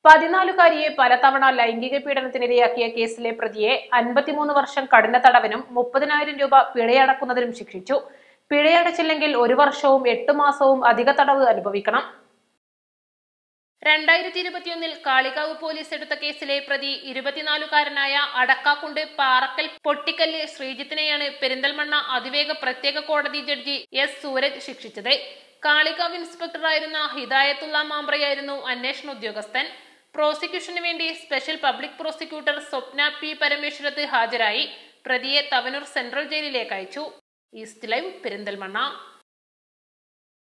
14കാരിയെ പലതവണ ലൈംഗിക പീഡനത്തിനിരയാക്കിയ കേസിലെ പ്രതിയെ 53 വർഷം കഠിന തടവിനും 30,000 രൂപ പിഴയടക്കുന്നതിനും ശിക്ഷിച്ചു. പിഴയടച്ചില്ലെങ്കിൽ 1 വർഷവും 8 മാസവും അധിക തടവ് അനുഭവിക്കണം. 2021 കാളികാവ് പോലീസ് എടുത്ത കേസിലെ പ്രതി 24കാരനായ അടക്കാക്കുണ്ട് പാറക്കൽ പൊട്ടിക്കല്ല് ശ്രീജിത്തിനെയാണ് പെരിന്തൽമണ്ണ അതിവേഗ പ്രത്യേക കോടതി ജഡ്ജി എസ് സൂരജ് ശിക്ഷിച്ചത്. കാളികാവ് ഇൻസ്പെക്ടറായിരുന്ന ഹിദായത്തുള്ള മാമ്പ്രയായിരുന്നു അന്വേഷണ ഉദ്യോഗസ്ഥൻ. പ്രോസിക്യൂഷന് വേണ്ടി special public prosecutor Swapna P Parameswarath ഹാജരായി പ്രതിയെ തവനൂർ സെൻട്രൽ ജയിലിലേക്ക് അയച്ചു. East live Perinthalmanna.